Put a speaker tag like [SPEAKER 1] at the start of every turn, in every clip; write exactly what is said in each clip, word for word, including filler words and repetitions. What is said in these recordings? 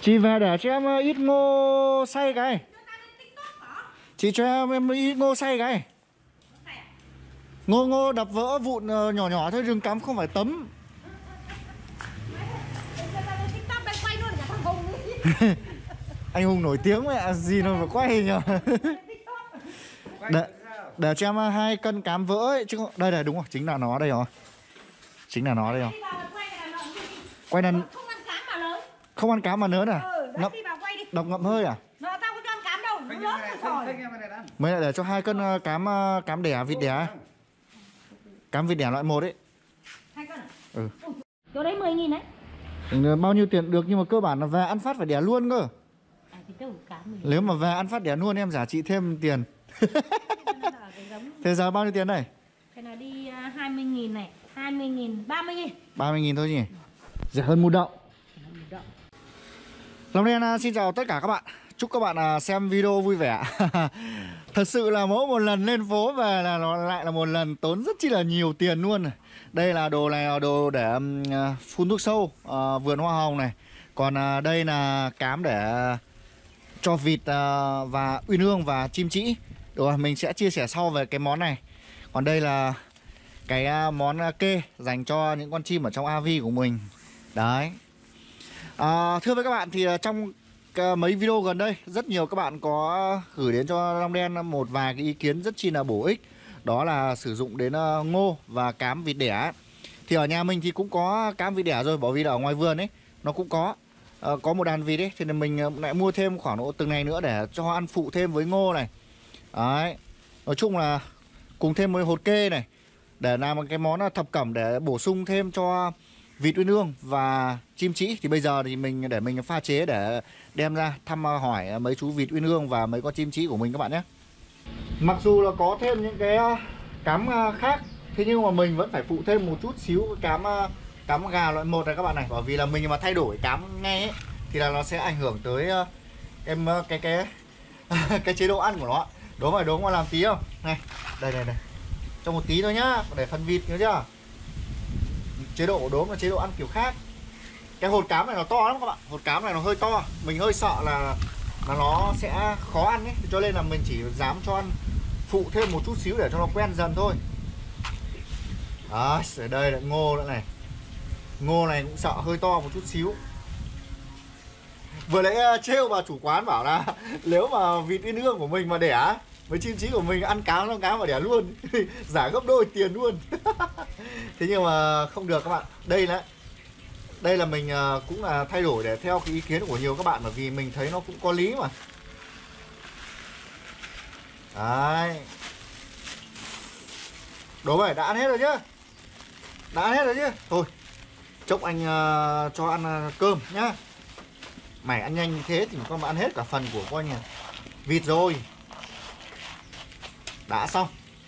[SPEAKER 1] Chị về để cho em ít ngô xay cái. Chị cho em, em ít ngô xay cái. Ngô ngô đập vỡ vụn nhỏ nhỏ thôi, đừng cắm không phải tấm. Anh Hùng nổi tiếng mẹ gì đâu mà quay nhờ. Để, để cho em hai cân cám vỡ ấy chứ. Đây này, đúng rồi, chính là nó đây rồi. Chính là nó đây rồi. Quay lần không ăn cám mà lớn à?
[SPEAKER 2] Ừ,
[SPEAKER 1] ngậm, đọc ngậm hơi à?
[SPEAKER 2] Nó tao có cho ăn cám đâu, nó lớn rồi.
[SPEAKER 1] Mới lại để cho hai cân cám cám đẻ vịt đẻ. Cám vịt đẻ loại một ấy.
[SPEAKER 2] Hai cân à?
[SPEAKER 1] Ừ.
[SPEAKER 2] Chỗ đấy mười nghìn đấy.
[SPEAKER 1] Ừ, bao nhiêu tiền được nhưng mà cơ bản là về ăn phát phải đẻ luôn cơ.
[SPEAKER 2] À, thì đâu, cám mười nghìn.
[SPEAKER 1] Nếu mà về ăn phát đẻ luôn em giả chị thêm tiền. Thế giờ bao nhiêu tiền này?
[SPEAKER 2] Cái này đi uh, hai mươi nghìn này, hai mươi nghìn, ba mươi nghìn.
[SPEAKER 1] ba mươi nghìn thôi nhỉ? Rẻ hơn một đậu. Long Đen xin chào tất cả các bạn. Chúc các bạn xem video vui vẻ. Thật sự là mỗi một lần lên phố về là nó lại là một lần tốn rất chi là nhiều tiền luôn. Đây là đồ này là đồ để phun thuốc sâu, uh, vườn hoa hồng này. Còn uh, đây là cám để cho vịt uh, và uyên ương và chim trĩ. Rồi mình sẽ chia sẻ sau về cái món này. Còn đây là cái uh, món kê dành cho những con chim ở trong a vê của mình. Đấy. À, thưa với các bạn thì trong uh, mấy video gần đây rất nhiều các bạn có gửi đến cho Long Đen một vài cái ý kiến rất chi là bổ ích. Đó là sử dụng đến uh, ngô và cám vịt đẻ. Thì ở nhà mình thì cũng có cám vịt đẻ rồi, bởi vì là ở ngoài vườn ấy nó cũng có uh, có một đàn vịt ấy, thì nên mình lại mua thêm khoảng độ từng này nữa để cho ăn phụ thêm với ngô này. Đấy. Nói chung là cùng thêm một hột kê này để làm một cái món thập cẩm để bổ sung thêm cho vịt uyên ương và chim trĩ. Thì bây giờ thì mình để mình pha chế để đem ra thăm hỏi mấy chú vịt uyên ương và mấy con chim trĩ của mình các bạn nhé. Mặc dù là có thêm những cái cám khác, thế nhưng mà mình vẫn phải phụ thêm một chút xíu cám cám gà loại một này các bạn này, bởi vì là mình mà thay đổi cám ngay ấy, thì là nó sẽ ảnh hưởng tới em cái cái cái chế độ ăn của nó. Đố mày đố mà làm tí không? Này, đây này này. Cho một tí thôi nhá, để phần vịt nhớ chưa? Chế độ của đốm là chế độ ăn kiểu khác. Cái hột cám này nó to lắm các bạn. Hột cám này nó hơi to. Mình hơi sợ là là nó sẽ khó ăn ấy, cho nên là mình chỉ dám cho ăn phụ thêm một chút xíu để cho nó quen dần thôi. Đấy, ở đây là ngô nữa này. Ngô này cũng sợ hơi to một chút xíu. Vừa nãy trêu bà chủ quán bảo là nếu mà vịt uyên ương của mình mà đẻ với chim trĩ của mình ăn cám nó cám mà đẻ luôn giả gấp đôi tiền luôn. Thế nhưng mà không được các bạn. Đây là đây là mình cũng là thay đổi để theo cái ý kiến của nhiều các bạn, bởi vì mình thấy nó cũng có lý mà. Đấy. Đố mày đã ăn hết rồi chứ? Đã ăn hết rồi chứ? Thôi chốc anh uh, cho ăn uh, cơm nhá. Mày ăn nhanh như thế thì con mà ăn hết cả phần của coi nhỉ. Vịt rồi. Đã xong.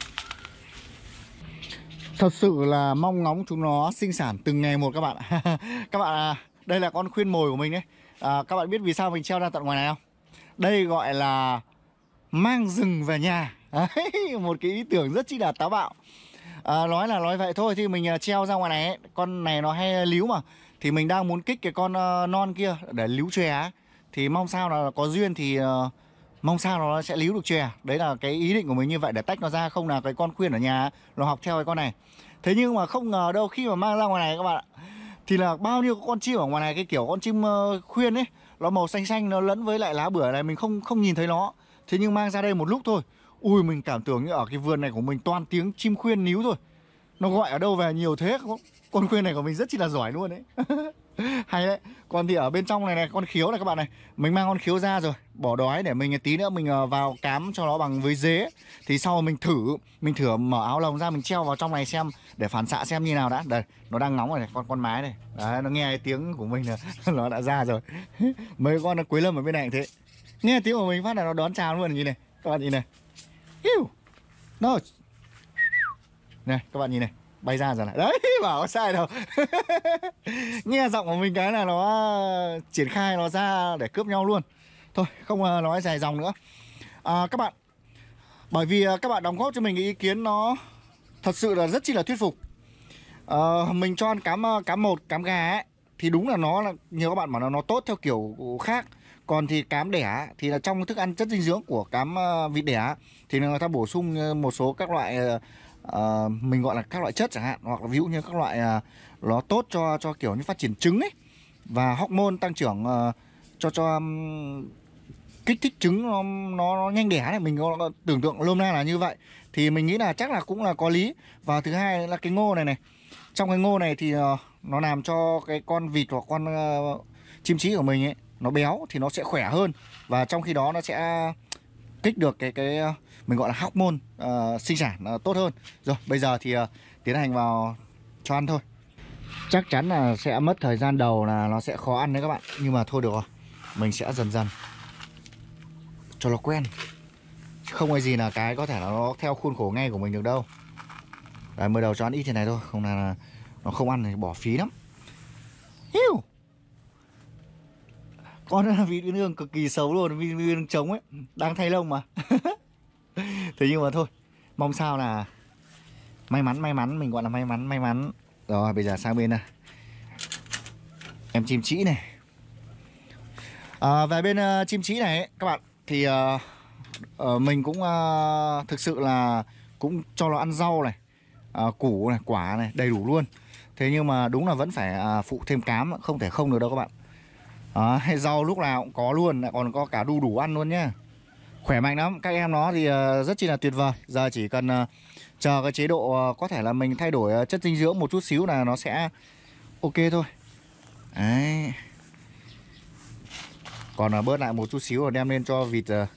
[SPEAKER 1] Thật sự là mong ngóng chúng nó sinh sản từng ngày một các bạn. Các bạn à, đây là con khuyên mồi của mình đấy. À, các bạn biết vì sao mình treo ra tận ngoài này không? Đây gọi là mang rừng về nhà. Đấy, một cái ý tưởng rất chi là táo bạo. À, nói là nói vậy thôi, thì mình treo ra ngoài này ấy. Con này nó hay líu mà, thì mình đang muốn kích cái con uh, non kia để líu chòe. Thì mong sao là có duyên thì uh, mong sao nó sẽ líu được chòe. Đấy là cái ý định của mình như vậy, để tách nó ra. Không là cái con khuyên ở nhà nó học theo cái con này. Thế nhưng mà không ngờ đâu, khi mà mang ra ngoài này các bạn ạ, thì là bao nhiêu con chim ở ngoài này, cái kiểu con chim uh, khuyên ấy, nó màu xanh xanh, nó lẫn với lại lá bưởi này, mình không không nhìn thấy nó. Thế nhưng mang ra đây một lúc thôi, ui mình cảm tưởng như ở cái vườn này của mình toàn tiếng chim khuyên níu thôi. Nó gọi ở đâu về nhiều thế không? Con khuyên này của mình rất chi là giỏi luôn đấy. Hay đấy. Còn thì ở bên trong này này, con khiếu này các bạn này, mình mang con khiếu ra rồi, bỏ đói để mình tí nữa mình vào cám cho nó bằng với dế. Thì sau mình thử, mình thử mở áo lồng ra, mình treo vào trong này xem để phản xạ xem như nào đã. Đây, nó đang ngóng rồi này, con con mái này. Đấy, nó nghe cái tiếng của mình là nó đã ra rồi. Mấy con Quế Lâm ở bên này thế. Nghe tiếng của mình phát là nó đón chào luôn, nhìn này. Các bạn nhìn này. Hiu. Nó. Này, các bạn nhìn này, bay ra rồi này. Đấy, bảo có sai đâu. Nghe giọng của mình cái là nó triển khai nó ra để cướp nhau luôn. Thôi, không nói dài dòng nữa. À, các bạn, bởi vì các bạn đóng góp cho mình cái ý kiến nó thật sự là rất chi là thuyết phục. À, mình cho ăn cám cám một, cám gà ấy, thì đúng là nó là nhiều các bạn bảo là nó tốt theo kiểu khác. Còn thì cám đẻ thì là trong thức ăn chất dinh dưỡng của cám vịt đẻ thì người ta bổ sung một số các loại uh, mình gọi là các loại chất chẳng hạn, hoặc là ví dụ như các loại uh, nó tốt cho cho kiểu như phát triển trứng ấy, và hormone tăng trưởng uh, cho cho um, kích thích trứng nó, nó, nó nhanh đẻ này. Mình có tưởng tượng lôm na là như vậy, thì mình nghĩ là chắc là cũng là có lý. Và thứ hai là cái ngô này này, trong cái ngô này thì uh, nó làm cho cái con vịt hoặc con uh, chim trí của mình ấy nó béo thì nó sẽ khỏe hơn, và trong khi đó nó sẽ kích được cái cái mình gọi là hormone uh, sinh sản uh, tốt hơn. Rồi bây giờ thì uh, tiến hành vào cho ăn thôi. Chắc chắn là sẽ mất thời gian đầu là nó sẽ khó ăn đấy các bạn, nhưng mà thôi được rồi, mình sẽ dần dần cho nó quen. Không có gì là cái có thể là nó theo khuôn khổ ngay của mình được đâu. Đấy, mới đầu cho ăn ít thế này thôi, không là nó không ăn thì bỏ phí lắm. Hiu. Con vịt uyên ương cực kỳ xấu luôn, vịt uyên ương trống ấy, đang thay lông mà. Thế nhưng mà thôi, mong sao là may mắn, may mắn, mình gọi là may mắn, may mắn. Rồi bây giờ sang bên này, em chim trĩ này. À, về bên uh, chim trĩ này ấy, các bạn thì uh, uh, mình cũng uh, thực sự là cũng cho nó ăn rau này, uh, củ này, quả này đầy đủ luôn. Thế nhưng mà đúng là vẫn phải uh, phụ thêm cám, không thể không được đâu các bạn. À, rau lúc nào cũng có luôn, lại còn có cả đu đủ ăn luôn nhá. Khỏe mạnh lắm, các em nó thì uh, rất chi là tuyệt vời. Giờ chỉ cần uh, chờ cái chế độ uh, có thể là mình thay đổi uh, chất dinh dưỡng một chút xíu là nó sẽ ok thôi. Đấy. Còn uh, bớt lại một chút xíu rồi đem lên cho vịt. Uh...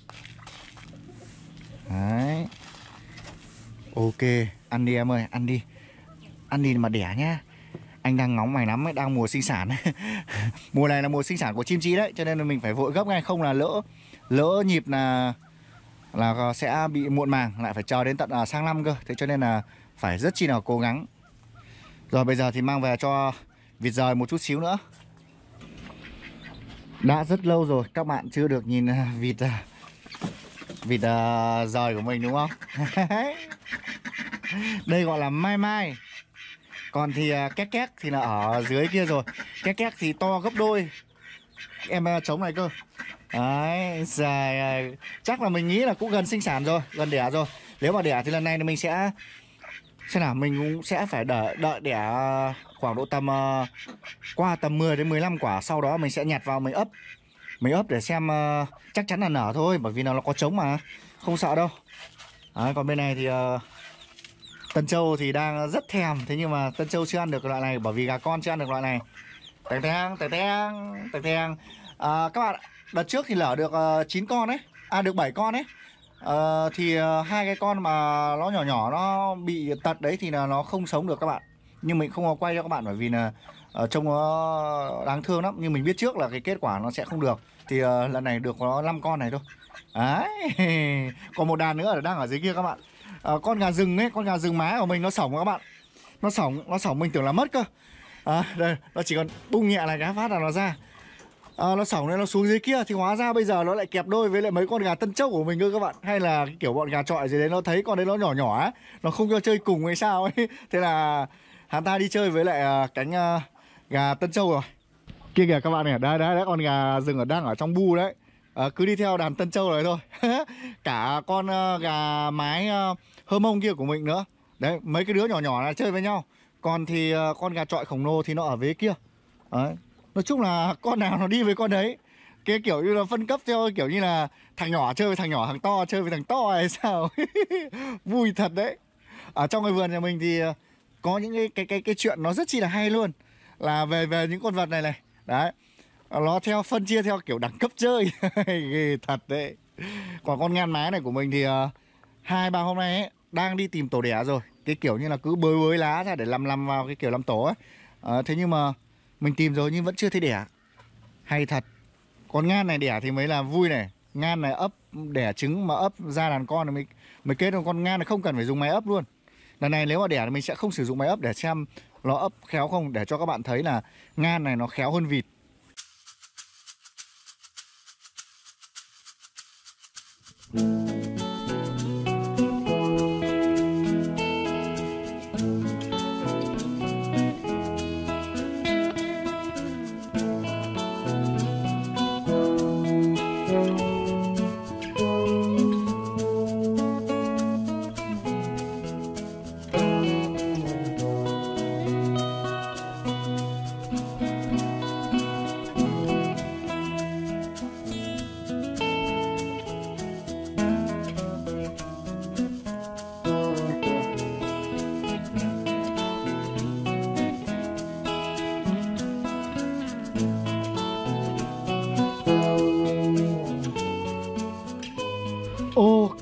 [SPEAKER 1] Đấy. Ok, ăn đi em ơi, ăn đi. Ăn đi mà đẻ nhá. Anh đang ngóng mày lắm ấy, đang mùa sinh sản. Mùa này là mùa sinh sản của chim trí đấy, cho nên là mình phải vội gấp ngay, không là lỡ lỡ nhịp là là sẽ bị muộn màng, lại phải chờ đến tận uh, sang năm cơ. Thế cho nên là phải rất chi là cố gắng. Rồi bây giờ thì mang về cho vịt rời một chút xíu nữa. Đã rất lâu rồi các bạn chưa được nhìn uh, vịt uh, vịt uh, rời của mình đúng không? Đây gọi là mai mai. Còn thì uh, két két thì là ở dưới kia rồi. Két két thì to gấp đôi em uh, trống này cơ. Đấy, dài, uh, chắc là mình nghĩ là cũng gần sinh sản rồi, gần đẻ rồi. Nếu mà đẻ thì lần này thì mình sẽ xem nào, mình cũng sẽ phải đợi đợi đẻ khoảng độ tầm uh, qua tầm mười đến mười lăm quả, sau đó mình sẽ nhặt vào mình ấp. Mình ấp để xem uh, chắc chắn là nở thôi, bởi vì nó có trống mà, không sợ đâu. Đấy, còn bên này thì uh, Tân Châu thì đang rất thèm, thế nhưng mà Tân Châu chưa ăn được loại này bởi vì gà con chưa ăn được loại này. Tèng tèng, tèng tèng, tèng tèng. À, các bạn, đợt trước thì lở được uh, chín con ấy, à được bảy con ấy. Uh, thì uh, hai cái con mà nó nhỏ nhỏ nó bị tật đấy thì là nó không sống được các bạn. Nhưng mình không có quay cho các bạn bởi vì là uh, trông nó đáng thương lắm. Nhưng mình biết trước là cái kết quả nó sẽ không được. Thì uh, lần này được có năm con này thôi. Đấy. Còn một đàn nữa ở đang ở dưới kia các bạn. Uh, con gà rừng ấy, con gà rừng má của mình nó sổng các bạn. Nó sổng, nó sổng mình tưởng là mất cơ. À, đây, nó chỉ còn bung nhẹ này cái phát là nó ra. À, nó sổng nên nó xuống dưới kia thì hóa ra bây giờ nó lại kẹp đôi với lại mấy con gà Tân Châu của mình cơ các bạn. Hay là cái kiểu bọn gà trọi gì đấy nó thấy con đấy nó nhỏ nhỏ á, nó không cho chơi cùng hay sao ấy. Thế là hắn ta đi chơi với lại uh, cánh uh, gà Tân Châu rồi. Kia kìa các bạn này, đấy đấy, đấy con gà rừng ở đang ở trong bu đấy. À, cứ đi theo đàn Tân Châu này thôi. Cả con uh, gà mái uh, hơ mông kia của mình nữa. Đấy, mấy cái đứa nhỏ nhỏ là chơi với nhau. Còn thì uh, con gà trọi khổng lồ thì nó ở phía kia. Đấy. Nói chung là con nào nó đi với con đấy. Cái kiểu như là phân cấp theo kiểu như là thằng nhỏ chơi với thằng nhỏ, thằng to chơi với thằng to hay sao. Vui thật đấy. Ở trong cái vườn nhà mình thì có những cái cái cái cái chuyện nó rất chi là hay luôn. Là về về những con vật này này. Đấy. Nó theo phân chia theo kiểu đẳng cấp chơi. Ghê thật đấy. Còn con ngan mái này của mình thì uh, hai ba hôm nay ấy, đang đi tìm tổ đẻ rồi. Cái kiểu như là cứ bới bới lá ra để làm làm vào cái kiểu làm tổ ấy. uh, Thế nhưng mà mình tìm rồi nhưng vẫn chưa thấy đẻ. Hay thật. Con ngan này đẻ thì mới là vui này. Ngan này ấp đẻ trứng mà ấp ra đàn con thì mới, mới kết. Con ngan này không cần phải dùng máy ấp luôn. Lần này nếu mà đẻ thì mình sẽ không sử dụng máy ấp để xem nó ấp khéo không, để cho các bạn thấy là ngan này nó khéo hơn vịt.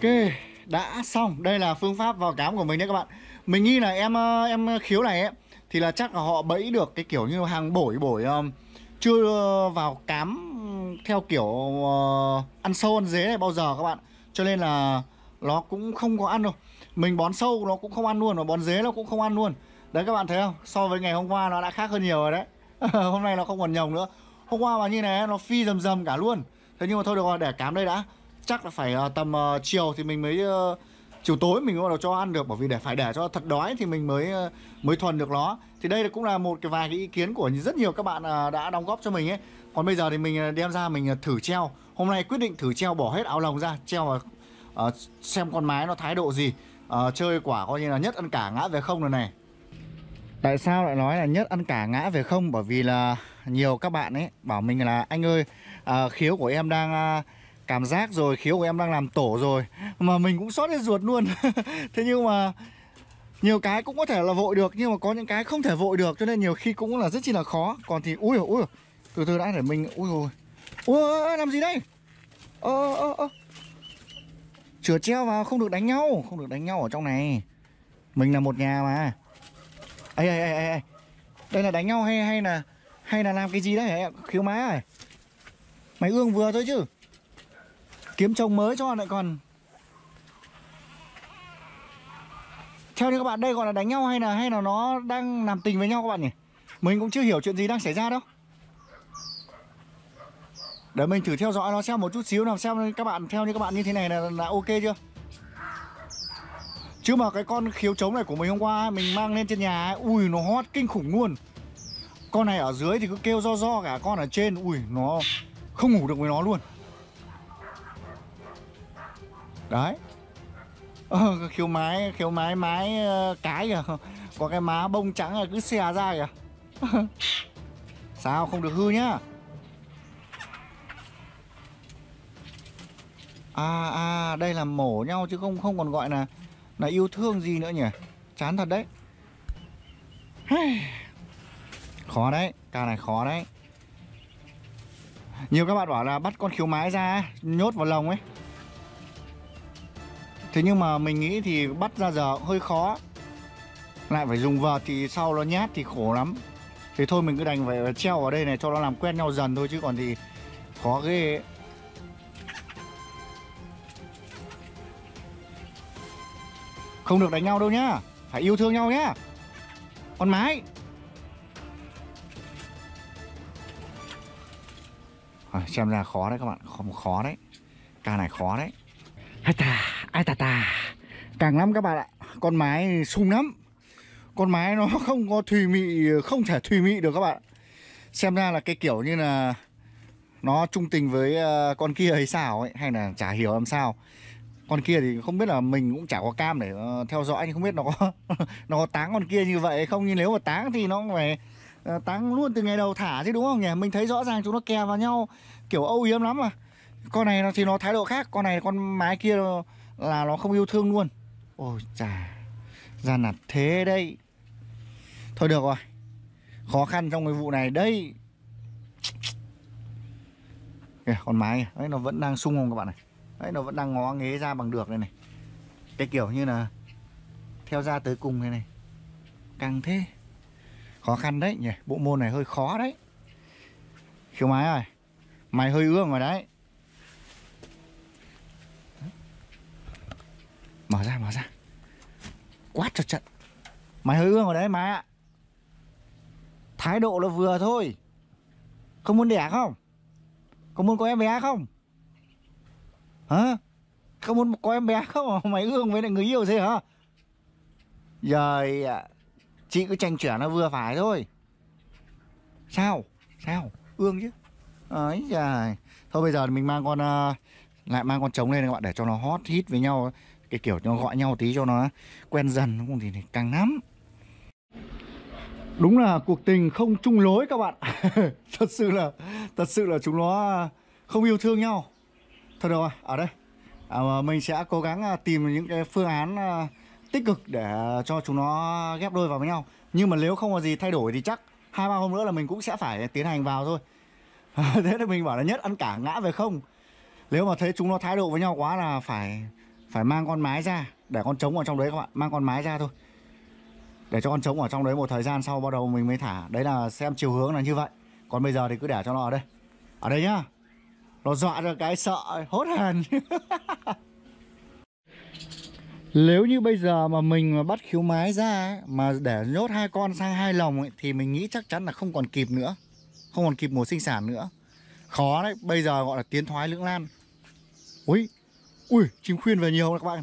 [SPEAKER 1] Ok, đã xong. Đây là phương pháp vào cám của mình đấy các bạn. Mình nghĩ là em em khiếu này ấy, thì là chắc là họ bẫy được cái kiểu như hàng bổi bổi um, chưa vào cám theo kiểu uh, ăn sâu ăn dế này bao giờ các bạn. Cho nên là nó cũng không có ăn đâu. Mình bón sâu nó cũng không ăn luôn, và bón dế nó cũng không ăn luôn. Đấy các bạn thấy không? So với ngày hôm qua nó đã khác hơn nhiều rồi đấy. Hôm nay nó không còn nhồng nữa. Hôm qua mà như này nó phi rầm rầm cả luôn. Thế nhưng mà thôi được rồi, để cám đây đã. Chắc là phải uh, tầm uh, chiều thì mình mới uh, chiều tối mình mới bắt đầu cho ăn được, bởi vì để phải để cho thật đói thì mình mới uh, mới thuần được nó. Thì đây cũng là một cái vài cái ý kiến của rất nhiều các bạn uh, đã đóng góp cho mình ấy. Còn bây giờ thì mình đem ra mình uh, thử treo. Hôm nay quyết định thử treo, bỏ hết áo lồng ra, treo vào uh, xem con mái nó thái độ gì. uh, Chơi quả coi như là nhất ăn cả ngã về không rồi này. Tại sao lại nói là nhất ăn cả ngã về không? Bởi vì là nhiều các bạn ấy bảo mình là anh ơi, à, khiếu của em đang à, cảm giác rồi, khiếu của em đang làm tổ rồi. Mà mình cũng xót hết ruột luôn. Thế nhưng mà nhiều cái cũng có thể là vội được, nhưng mà có những cái không thể vội được, cho nên nhiều khi cũng là rất chi là khó. Còn thì ui ui từ từ đã để mình ui rồi. Ui làm gì đây? Ơ ơ ơ chừa treo vào, không được đánh nhau, không được đánh nhau ở trong này. Mình là một nhà mà. Ê ê ê ê, đây là đánh nhau hay hay là hay là làm cái gì đấy khiếu má ơi? Mày ương vừa thôi chứ. Kiếm chồng mới cho lại còn. Theo như các bạn đây gọi là đánh nhau hay là hay là nó đang làm tình với nhau các bạn nhỉ? Mình cũng chưa hiểu chuyện gì đang xảy ra đâu. Để mình thử theo dõi nó xem một chút xíu, làm xem các bạn theo như các bạn như thế này là, là ok chưa? Chứ mà cái con khiếu trống này của mình hôm qua mình mang lên trên nhà ấy, ui nó hót kinh khủng luôn. Con này ở dưới thì cứ kêu do do cả, con ở trên ui nó không ngủ được với nó luôn. Đấy. Ờ, khiếu mái khiếu mái mái uh, cái kìa, có cái má bông trắng là cứ xè ra kìa. Sao không được hư nhá. À à đây là mổ nhau chứ không không còn gọi là là yêu thương gì nữa nhỉ. Chán thật đấy. Khó đấy, ca này khó đấy. Nhiều các bạn bảo là bắt con khiếu mái ra nhốt vào lồng ấy. Thế nhưng mà mình nghĩ thì bắt ra giờ hơi khó. Lại phải dùng vợt thì sau nó nhát thì khổ lắm. Thế thôi mình cứ đành phải treo vào đây này cho nó làm quen nhau dần thôi, chứ còn thì khó ghê ấy. Không được đánh nhau đâu nhá, phải yêu thương nhau nhá. Con mái. À, xem ra khó đấy các bạn, không khó đấy. Ca này khó đấy. Ai tà, ai tà tà. Càng lắm các bạn ạ. Con mái sung lắm. Con mái nó không có thùy mị, không thể thùy mị được các bạn. Xem ra là cái kiểu như là nó trung tình với con kia hay sao ấy, hay là chả hiểu làm sao. Con kia thì không biết, là mình cũng chả có cam để uh, theo dõi, không biết nó có nó có táng con kia như vậy hay không. Nhưng nếu mà táng thì nó phải uh, táng luôn từ ngày đầu thả chứ, đúng không nhỉ? Mình thấy rõ ràng chúng nó kè vào nhau kiểu âu yếm lắm mà. Con này thì nó thái độ khác, con này con mái kia là nó không yêu thương luôn. Ôi chà, gian nạt thế đây. Thôi được rồi, khó khăn trong cái vụ này đây. Kìa, con mái ấy, nó vẫn đang sung không các bạn này. Đấy, nó vẫn đang ngó nghế ra bằng được đây này. Cái kiểu như là theo ra tới cùng này này. Căng thế. Khó khăn đấy nhỉ. Bộ môn này hơi khó đấy. Khiếu mái ơi, mày hơi ương rồi đấy. Mở ra, mở ra. Quát cho trận. Mày hơi ương rồi đấy mày ạ. Thái độ là vừa thôi. Không muốn đẻ không? Không muốn có em bé không? Hả? Không muốn có em bé không? Mày ương với lại người yêu thế hả? Rồi chị cứ tranh chuyển nó vừa phải thôi. Sao? Sao? Ương chứ. Ấy trời. Thôi bây giờ mình mang con uh, lại mang con trống lên các bạn, để cho nó hot hít với nhau. Cái kiểu nó gọi nhau tí cho nó quen dần, không thì càng lắm. Đúng là cuộc tình không chung lối các bạn. Thật sự là Thật sự là chúng nó không yêu thương nhau. Thôi rồi, ở đây à, mình sẽ cố gắng tìm những cái phương án uh, tích cực để cho chúng nó ghép đôi vào với nhau. Nhưng mà nếu không có gì thay đổi thì chắc hai ba hôm nữa là mình cũng sẽ phải tiến hành vào thôi. Thế thì mình bảo là nhất ăn cả ngã về không. Nếu mà thấy chúng nó thái độ với nhau quá là phải phải mang con mái ra để con trống ở trong đấy các bạn, mang con mái ra thôi, để cho con trống ở trong đấy một thời gian sau bắt đầu mình mới thả. Đấy là xem chiều hướng là như vậy. Còn bây giờ thì cứ để cho nó ở đây, ở đây nhá. Nó dọa ra cái sợ hốt hồn. Nếu như bây giờ mà mình mà bắt khiếu mái ra ấy, mà để nhốt hai con sang hai lồng ấy, thì mình nghĩ chắc chắn là không còn kịp nữa, không còn kịp mùa sinh sản nữa. Khó đấy, bây giờ gọi là tiến thoái lưỡng lan. Ui, ui, chim khuyên về nhiều các bạn.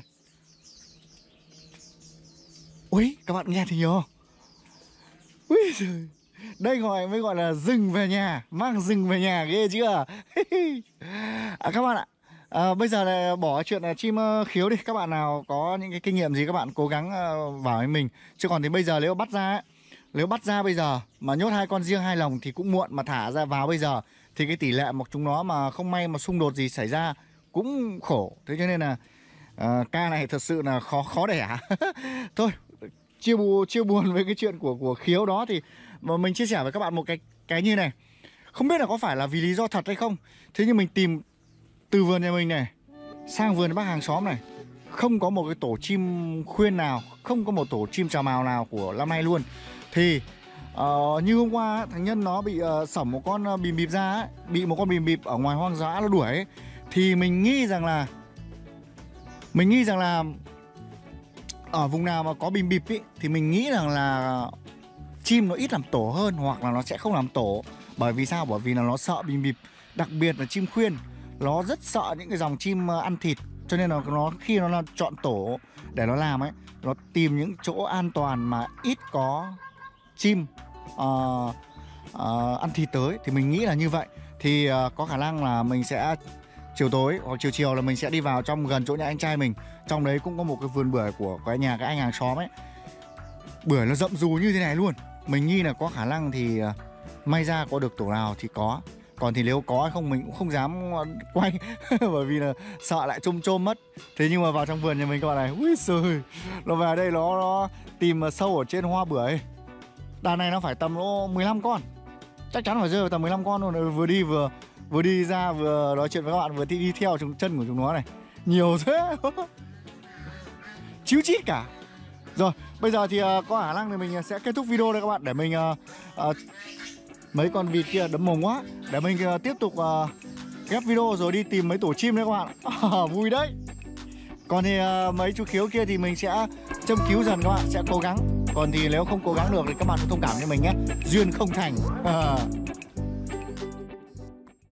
[SPEAKER 1] Ui, các bạn nghe thì nhiều không? Ui giời. Đây gọi mới gọi là rừng về nhà, mang rừng về nhà ghê chưa? À, các bạn ạ, à, bây giờ là bỏ chuyện là chim khiếu đi. Các bạn nào có những cái kinh nghiệm gì các bạn cố gắng vào với mình. Chứ còn thì bây giờ nếu bắt ra ấy, nếu bắt ra bây giờ mà nhốt hai con riêng hai lồng thì cũng muộn, mà thả ra vào bây giờ thì cái tỷ lệ một chúng nó mà không may mà xung đột gì xảy ra cũng khổ. Thế cho nên là à, ca này thật sự là khó khó đẻ. Thôi, chia buồn chia buồn với cái chuyện của của khiếu đó thì mà mình chia sẻ với các bạn một cái cái như này. Không biết là có phải là vì lý do thật hay không, thế nhưng mình tìm từ vườn nhà mình này sang vườn bác hàng xóm này, không có một cái tổ chim khuyên nào, không có một tổ chim trào mào nào của năm nay luôn. Thì uh, như hôm qua thằng Nhân nó bị uh, sẩm một con uh, bìm bịp ra ấy, bị một con bìm bịp ở ngoài hoang dã nó đuổi ấy. Thì mình nghĩ rằng là mình nghĩ rằng là ở vùng nào mà có bìm bịp ý, thì mình nghĩ rằng là chim nó ít làm tổ hơn, hoặc là nó sẽ không làm tổ. Bởi vì sao? Bởi vì là nó sợ bìm bịp. Đặc biệt là chim khuyên, nó rất sợ những cái dòng chim ăn thịt. Cho nên là nó khi nó chọn tổ để nó làm ấy, nó tìm những chỗ an toàn mà ít có chim uh, uh, ăn thịt tới. Thì mình nghĩ là như vậy. Thì uh, có khả năng là mình sẽ chiều tối hoặc chiều chiều là mình sẽ đi vào trong gần chỗ nhà anh trai mình. Trong đấy cũng có một cái vườn bưởi của cái nhà cái anh hàng xóm ấy. Bưởi nó rậm rù như thế này luôn. Mình nghĩ là có khả năng thì uh, may ra có được tổ nào thì có. Còn thì nếu có hay không mình cũng không dám quay. Bởi vì là sợ lại trôm trôm mất. Thế nhưng mà vào trong vườn nhà mình các bạn này, ui giời, nó về đây nó, nó tìm sâu ở trên hoa bưởi. Đàn này nó phải tầm nó mười lăm con. Chắc chắn phải rơi vào tầm mười lăm con luôn. Vừa đi vừa vừa đi ra vừa nói chuyện với các bạn, vừa đi, đi theo chúng chân của chúng nó này. Nhiều thế. Chíu chít cả. Rồi, bây giờ thì uh, có khả năng thì mình sẽ kết thúc video đây các bạn. Để mình uh, uh, mấy con vịt kia đấm mồm quá. Để mình uh, tiếp tục uh, ghép video rồi đi tìm mấy tổ chim đấy các bạn. À, vui đấy. Còn thì uh, mấy chú khiếu kia thì mình sẽ châm cứu dần các bạn, sẽ cố gắng. Còn thì nếu không cố gắng được thì các bạn cũng thông cảm cho mình nhé. Duyên không thành.